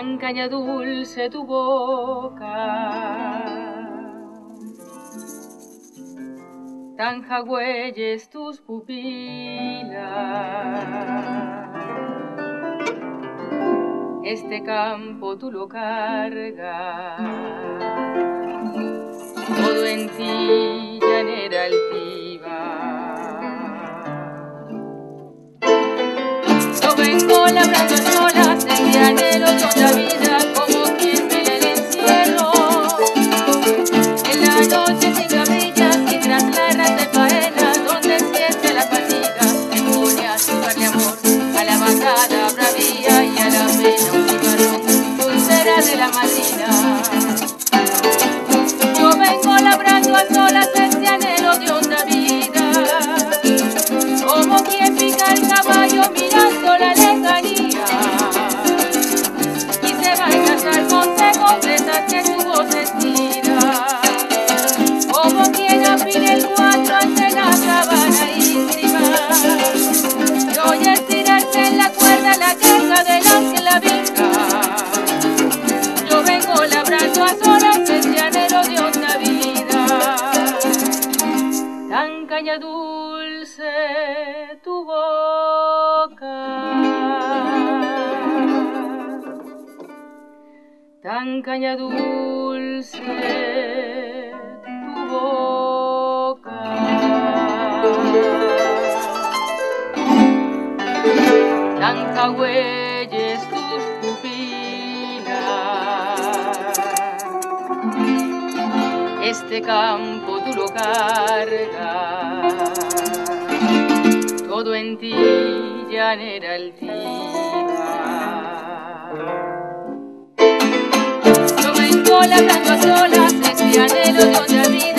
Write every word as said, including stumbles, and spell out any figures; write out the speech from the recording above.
tan caña dulce tu boca, tan jagüeyes tus pupilas. Este campo tú lo cargas, todo en ti, llanera altiva. Yo vengo labrando solas el llanero de otra vida, como quien vela el encierro. En la noche sin cabrillas y tras la errante faena, donde siente la fatiga, me pone a llevarle amor a la macada bravía y a la pena un cigarrón, dulcera de la madrina. Yo vengo labrando a solas este anhelo de otra vida, como quien pica el caballo mirando la lejanía, y se va a casar con secretas que su voz estira, como quien afina el cuatro ante la sabana íntima, y oye estirarse en la cuerda la queja de la esclavica. Yo vengo labrando a solas este anhelo de otra vida, tan caña dulce tu boca, tan caña dulce tu boca, tan jagüeyes tus pupilas. Este campo tú lo cargas, todo en ti, llanera altiva. Yo vengo labrando a solas este anhelo de otra vida.